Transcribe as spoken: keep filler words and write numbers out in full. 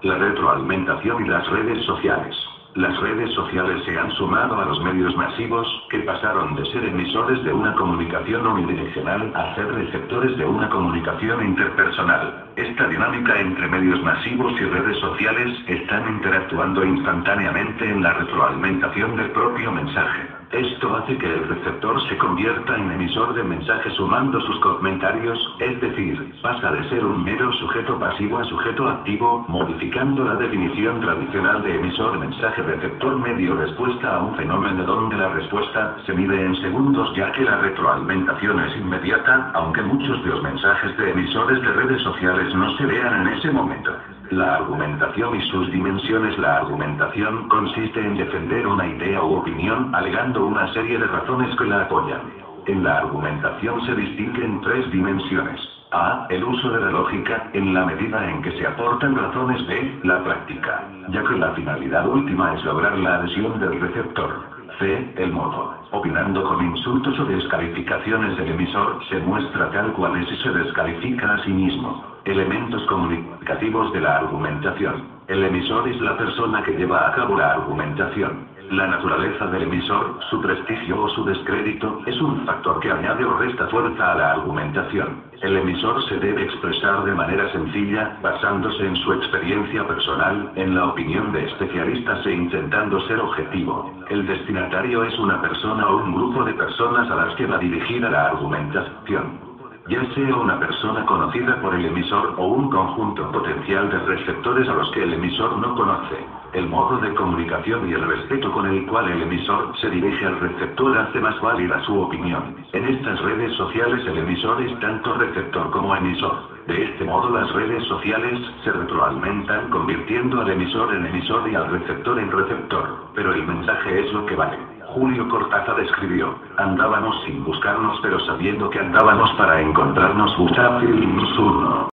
La retroalimentación y las redes sociales. Las redes sociales se han sumado a los medios masivos, que pasaron de ser emisores de una comunicación unidireccional a ser receptores de una comunicación interpersonal. Esta dinámica entre medios masivos y redes sociales están interactuando instantáneamente en la retroalimentación del propio mensaje. Esto hace que el receptor se convierta en emisor de mensajes sumando sus comentarios, es decir, pasa de ser un mero sujeto pasivo a sujeto activo, modificando la definición tradicional de emisor-mensaje-receptor medio-respuesta a un fenómeno donde la respuesta se mide en segundos ya que la retroalimentación es inmediata, aunque muchos de los mensajes de emisores de redes sociales no se vean en ese momento. La argumentación y sus dimensiones. La argumentación consiste en defender una idea u opinión alegando una serie de razones que la apoyan. En la argumentación se distinguen tres dimensiones. A. El uso de la lógica, en la medida en que se aportan razones. B. La práctica, ya que la finalidad última es lograr la adhesión del receptor. C. El modo. Opinando con insultos o descalificaciones del emisor, se muestra tal cual es y se descalifica a sí mismo. Elementos comunicativos de la argumentación. El emisor es la persona que lleva a cabo la argumentación. La naturaleza del emisor, su prestigio o su descrédito, es un factor que añade o resta fuerza a la argumentación. El emisor se debe expresar de manera sencilla, basándose en su experiencia personal, en la opinión de especialistas e intentando ser objetivo. El destinatario es una persona o un grupo de personas a las que va dirigida la argumentación. Ya sea una persona conocida por el emisor o un conjunto potencial de receptores a los que el emisor no conoce. El modo de comunicación y el respeto con el cual el emisor se dirige al receptor hace más válida su opinión. En estas redes sociales el emisor es tanto receptor como emisor. De este modo las redes sociales se retroalimentan convirtiendo al emisor en emisor y al receptor en receptor. Pero el mensaje es lo que vale. Julio Cortázar escribió: andábamos sin buscarnos pero sabiendo que andábamos para encontrarnos. Gustavo Uno.